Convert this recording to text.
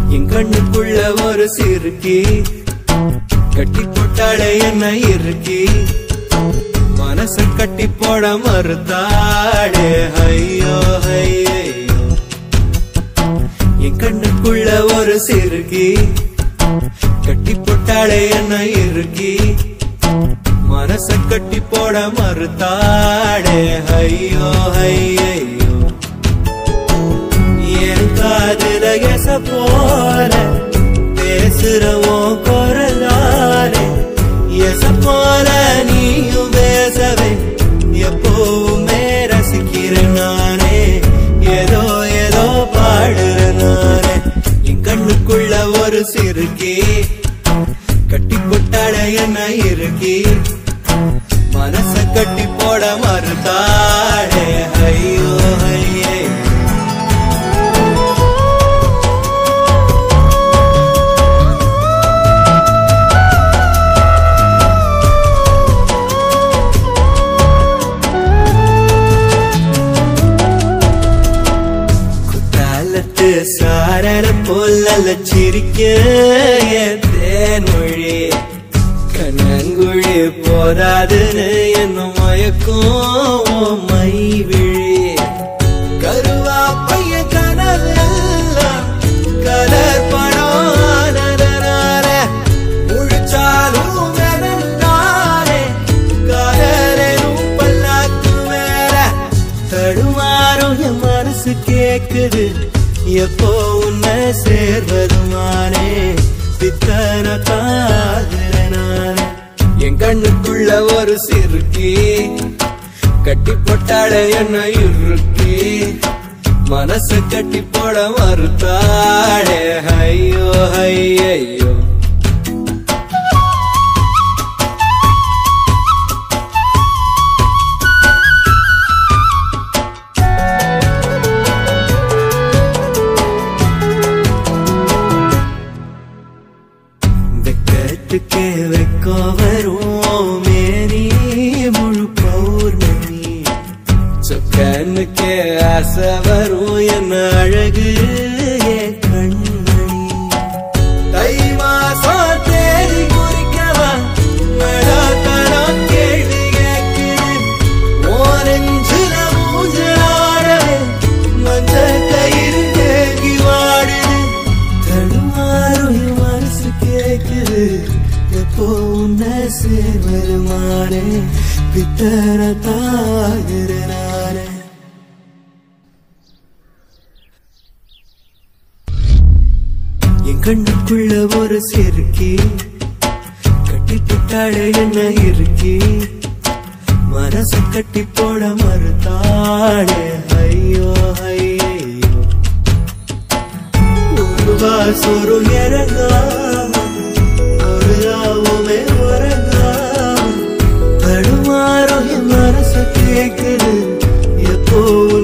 என் கண்ணுக்குள்ள ஒரு சிறுக்கி கட்டி போட்டாளே என்ன இருக்கி மனச கட்டி போட மறுத்தாளே ஐயோ ஐயோ என் கண்ணுக்குள்ள ஒரு சிறுக்கி கட்டி போட்டாளே என்ன இருக்கி மனச கட்டி போட மறுத்தாளே ஐயோ ஐயோ என் காதுல எச போல பேசுறவோ குரலாலே எச போல நீயும் பேசவே எப்பவுமே ரசிக்கிறேன் நானே ஏதோ ஏதோ பாடுறேன் நானே என் கண்ணுக்குள்ள ஒரு சிறுக்கி கட்டி போட்டாட என்ன இருக்கி மனச கட்டி போட மறுத்தாளே ஐயோ ஐயே சாரர போல சிரிக்க தேன்மொழி கண்ணங்குழி போதாதுன்னு என்ன மயக்கும் மை விழி கருவா பைய கனவெல்லாம் கலர் படம் முழிச்சாலும் நானே காதலும் பல்லாக்கு மேல தடுமாறும் என் மனசு கேக்குது எப்போ உன்னை சேர்வதுமானே பித்தன தாகிறனானே என் கண்ணுக்குள்ள ஒரு சிறுக்கி கட்டி போட்டாட என்ன இருக்கி மனச கட்டி போட மறுத்தாளே ஐயோ ஐயோ வெக்கோ வரும் மேரி முழு பௌர்ணமி சொக்கனுக்கே ஆசை வரும் என்ன அழகு என் கண்மணி தை மாசம் தேடி குறிக்கவா மழாத்தனம் கேள்வி கேட்குது ஓரஞ்சுல மூஞ்சாடவே மஞ்ச கயிறு தேங்கி வாடுது தடுமாறும் மனசு கேட்குது எப்போ உன்னை சேர்வருமானே பித்தர தாகிறனானே என் கண்ணுக்குள்ள ஒரு சிறுக்கி கட்டி போட்டாளே என்ன இருக்கி மனச கட்டி போட மறுத்தாளே ஐயோ ஐயோ உருவா சொரு இறங்காம ராவுமே வரங்காம தடுமாறும் என் மனச கேக்குது எப்போ